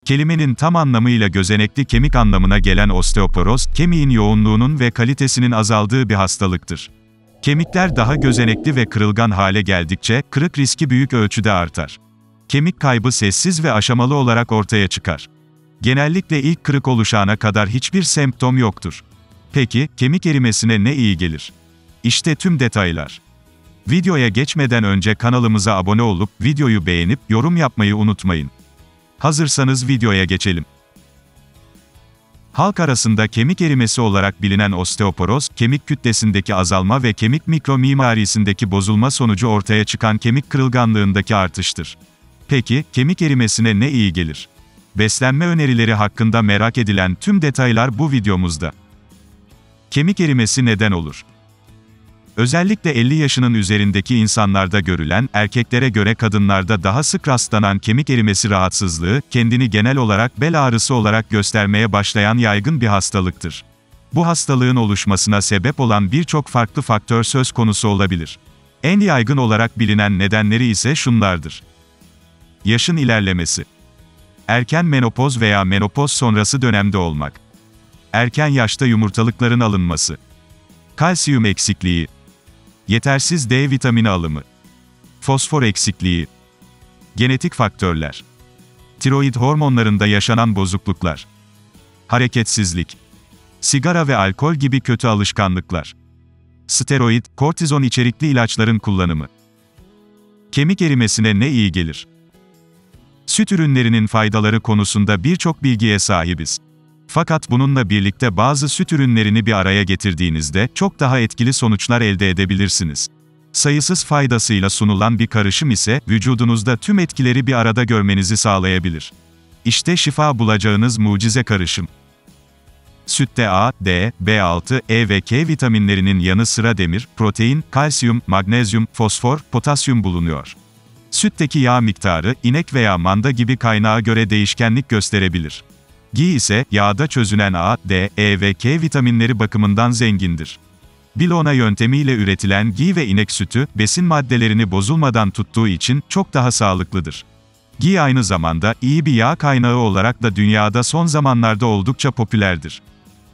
Kelimenin tam anlamıyla gözenekli kemik anlamına gelen osteoporoz, kemiğin yoğunluğunun ve kalitesinin azaldığı bir hastalıktır. Kemikler daha gözenekli ve kırılgan hale geldikçe, kırık riski büyük ölçüde artar. Kemik kaybı sessiz ve aşamalı olarak ortaya çıkar. Genellikle ilk kırık oluşana kadar hiçbir semptom yoktur. Peki, kemik erimesine ne iyi gelir? İşte tüm detaylar. Videoya geçmeden önce kanalımıza abone olup, videoyu beğenip, yorum yapmayı unutmayın. Hazırsanız videoya geçelim. Halk arasında kemik erimesi olarak bilinen osteoporoz, kemik kütlesindeki azalma ve kemik mikromimarisindeki bozulma sonucu ortaya çıkan kemik kırılganlığındaki artıştır. Peki, kemik erimesine ne iyi gelir? Beslenme önerileri hakkında merak edilen tüm detaylar bu videomuzda. Kemik erimesi neden olur? Özellikle 50 yaşının üzerindeki insanlarda görülen, erkeklere göre kadınlarda daha sık rastlanan kemik erimesi rahatsızlığı, kendini genel olarak bel ağrısı olarak göstermeye başlayan yaygın bir hastalıktır. Bu hastalığın oluşmasına sebep olan birçok farklı faktör söz konusu olabilir. En yaygın olarak bilinen nedenleri ise şunlardır. Yaşın ilerlemesi. Erken menopoz veya menopoz sonrası dönemde olmak. Erken yaşta yumurtalıkların alınması. Kalsiyum eksikliği. Yetersiz D vitamini alımı. Fosfor eksikliği. Genetik faktörler. Tiroid hormonlarında yaşanan bozukluklar. Hareketsizlik. Sigara ve alkol gibi kötü alışkanlıklar. Steroid, kortizon içerikli ilaçların kullanımı. Kemik erimesine ne iyi gelir? Süt ürünlerinin faydaları konusunda birçok bilgiye sahibiz. Fakat bununla birlikte bazı süt ürünlerini bir araya getirdiğinizde, çok daha etkili sonuçlar elde edebilirsiniz. Sayısız faydasıyla sunulan bir karışım ise, vücudunuzda tüm etkileri bir arada görmenizi sağlayabilir. İşte şifa bulacağınız mucize karışım. Sütte A, D, B6, E ve K vitaminlerinin yanı sıra demir, protein, kalsiyum, magnezyum, fosfor, potasyum bulunuyor. Sütteki yağ miktarı, inek veya manda gibi kaynağa göre değişkenlik gösterebilir. Ghee ise, yağda çözünen A, D, E ve K vitaminleri bakımından zengindir. Bilona yöntemiyle üretilen ghee ve inek sütü, besin maddelerini bozulmadan tuttuğu için, çok daha sağlıklıdır. Ghee aynı zamanda, iyi bir yağ kaynağı olarak da dünyada son zamanlarda oldukça popülerdir.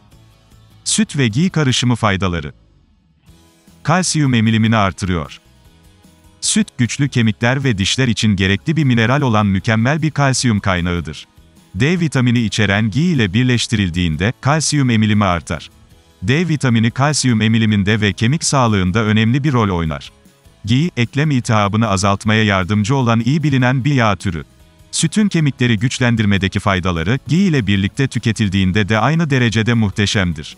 Süt ve ghee karışımı faydaları. Kalsiyum emilimini artırıyor. Süt, güçlü kemikler ve dişler için gerekli bir mineral olan mükemmel bir kalsiyum kaynağıdır. D vitamini içeren ghee ile birleştirildiğinde, kalsiyum emilimi artar. D vitamini kalsiyum emiliminde ve kemik sağlığında önemli bir rol oynar. Ghee, eklem iltihabını azaltmaya yardımcı olan iyi bilinen bir yağ türü. Sütün kemikleri güçlendirmedeki faydaları, ghee ile birlikte tüketildiğinde de aynı derecede muhteşemdir.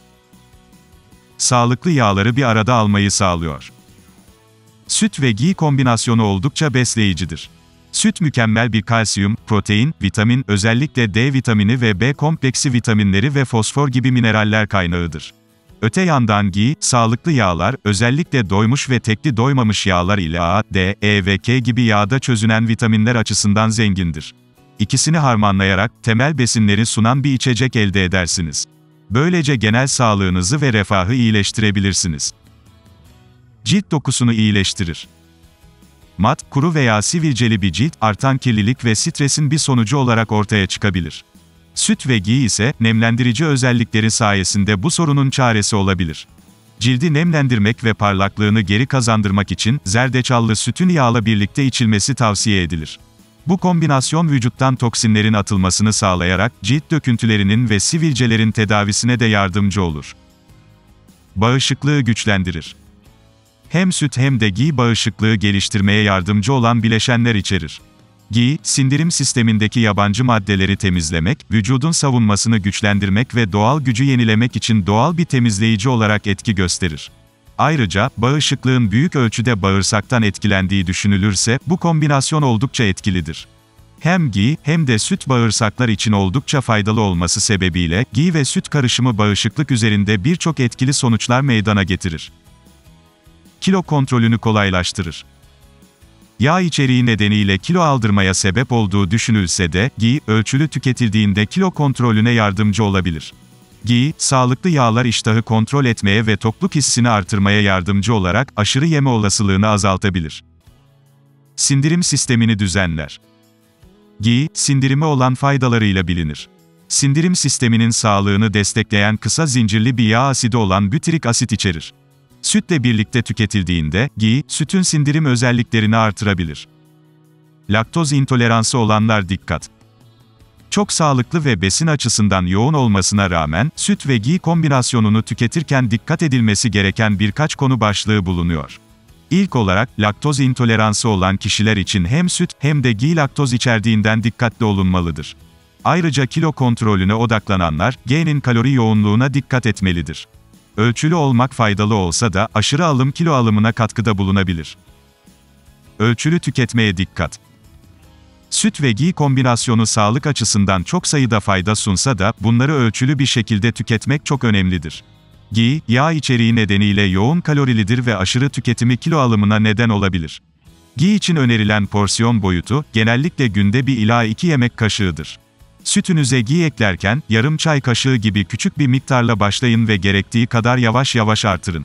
Sağlıklı yağları bir arada almayı sağlıyor. Süt ve ghee kombinasyonu oldukça besleyicidir. Süt mükemmel bir kalsiyum, protein, vitamin, özellikle D vitamini ve B kompleksi vitaminleri ve fosfor gibi mineraller kaynağıdır. Öte yandan ghee, sağlıklı yağlar, özellikle doymuş ve tekli doymamış yağlar ile A, D, E ve K gibi yağda çözünen vitaminler açısından zengindir. İkisini harmanlayarak, temel besinleri sunan bir içecek elde edersiniz. Böylece genel sağlığınızı ve refahı iyileştirebilirsiniz. Cilt dokusunu iyileştirir. Mat, kuru veya sivilceli bir cilt, artan kirlilik ve stresin bir sonucu olarak ortaya çıkabilir. Süt ve ghee ise, nemlendirici özellikleri sayesinde bu sorunun çaresi olabilir. Cildi nemlendirmek ve parlaklığını geri kazandırmak için, zerdeçallı sütün yağla birlikte içilmesi tavsiye edilir. Bu kombinasyon vücuttan toksinlerin atılmasını sağlayarak, cilt döküntülerinin ve sivilcelerin tedavisine de yardımcı olur. Bağışıklığı güçlendirir. Hem süt hem de ghee bağışıklığı geliştirmeye yardımcı olan bileşenler içerir. Ghee, sindirim sistemindeki yabancı maddeleri temizlemek, vücudun savunmasını güçlendirmek ve doğal gücü yenilemek için doğal bir temizleyici olarak etki gösterir. Ayrıca, bağışıklığın büyük ölçüde bağırsaktan etkilendiği düşünülürse, bu kombinasyon oldukça etkilidir. Hem ghee, hem de süt bağırsaklar için oldukça faydalı olması sebebiyle, ghee ve süt karışımı bağışıklık üzerinde birçok etkili sonuçlar meydana getirir. Kilo kontrolünü kolaylaştırır. Yağ içeriği nedeniyle kilo aldırmaya sebep olduğu düşünülse de, ghee, ölçülü tüketildiğinde kilo kontrolüne yardımcı olabilir. Ghee, sağlıklı yağlar iştahı kontrol etmeye ve tokluk hissini artırmaya yardımcı olarak, aşırı yeme olasılığını azaltabilir. Sindirim sistemini düzenler. Ghee, sindirime olan faydalarıyla bilinir. Sindirim sisteminin sağlığını destekleyen kısa zincirli bir yağ asidi olan bütürik asit içerir. Sütle birlikte tüketildiğinde, ghee, sütün sindirim özelliklerini artırabilir. Laktoz intoleransı olanlar dikkat! Çok sağlıklı ve besin açısından yoğun olmasına rağmen, süt ve ghee kombinasyonunu tüketirken dikkat edilmesi gereken birkaç konu başlığı bulunuyor. İlk olarak, laktoz intoleransı olan kişiler için hem süt hem de ghee laktoz içerdiğinden dikkatli olunmalıdır. Ayrıca kilo kontrolüne odaklananlar, ghee'nin kalori yoğunluğuna dikkat etmelidir. Ölçülü olmak faydalı olsa da, aşırı alım kilo alımına katkıda bulunabilir. Ölçülü tüketmeye dikkat. Süt ve ghee kombinasyonu sağlık açısından çok sayıda fayda sunsa da, bunları ölçülü bir şekilde tüketmek çok önemlidir. Ghee, yağ içeriği nedeniyle yoğun kalorilidir ve aşırı tüketimi kilo alımına neden olabilir. Ghee için önerilen porsiyon boyutu, genellikle günde 1 ila 2 yemek kaşığıdır. Sütünüze ghee eklerken, yarım çay kaşığı gibi küçük bir miktarla başlayın ve gerektiği kadar yavaş yavaş artırın.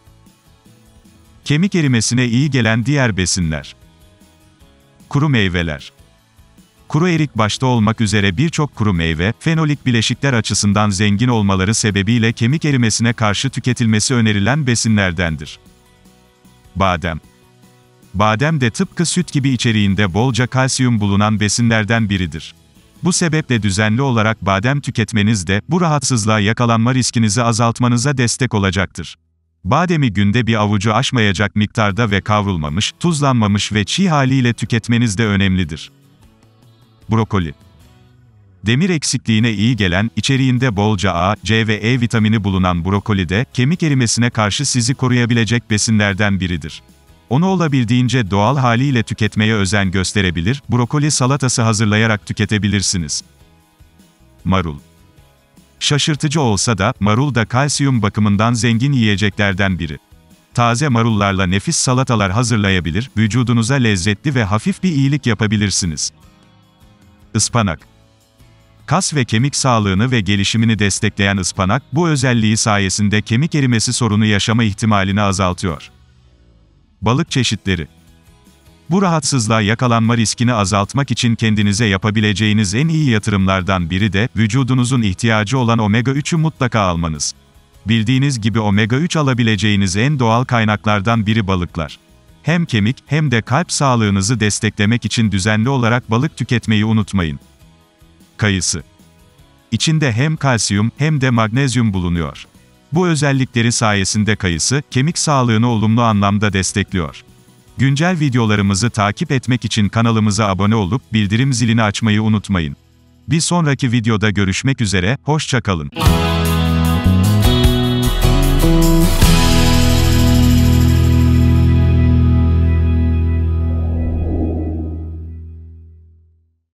Kemik erimesine iyi gelen diğer besinler. Kuru meyveler. Kuru erik başta olmak üzere birçok kuru meyve, fenolik bileşikler açısından zengin olmaları sebebiyle kemik erimesine karşı tüketilmesi önerilen besinlerdendir. Badem. Badem de tıpkı süt gibi içeriğinde bolca kalsiyum bulunan besinlerden biridir. Bu sebeple düzenli olarak badem tüketmeniz de, bu rahatsızlığa yakalanma riskinizi azaltmanıza destek olacaktır. Bademi günde bir avucu aşmayacak miktarda ve kavrulmamış, tuzlanmamış ve çiğ haliyle tüketmeniz de önemlidir. Brokoli. Demir eksikliğine iyi gelen, içeriğinde bolca A, C ve E vitamini bulunan brokoli de, kemik erimesine karşı sizi koruyabilecek besinlerden biridir. Onu olabildiğince doğal haliyle tüketmeye özen gösterebilir, brokoli salatası hazırlayarak tüketebilirsiniz. Marul. Şaşırtıcı olsa da, marul da kalsiyum bakımından zengin yiyeceklerden biri. Taze marullarla nefis salatalar hazırlayabilir, vücudunuza lezzetli ve hafif bir iyilik yapabilirsiniz. Ispanak. Kas ve kemik sağlığını ve gelişimini destekleyen ıspanak, bu özelliği sayesinde kemik erimesi sorunu yaşama ihtimalini azaltıyor. Balık çeşitleri. Bu rahatsızlığa yakalanma riskini azaltmak için kendinize yapabileceğiniz en iyi yatırımlardan biri de, vücudunuzun ihtiyacı olan omega-3'ü mutlaka almanız. Bildiğiniz gibi omega-3 alabileceğiniz en doğal kaynaklardan biri balıklar. Hem kemik, hem de kalp sağlığınızı desteklemek için düzenli olarak balık tüketmeyi unutmayın. Kayısı. İçinde hem kalsiyum, hem de magnezyum bulunuyor. Bu özellikleri sayesinde kayısı, kemik sağlığını olumlu anlamda destekliyor. Güncel videolarımızı takip etmek için kanalımıza abone olup, bildirim zilini açmayı unutmayın. Bir sonraki videoda görüşmek üzere, hoşça kalın.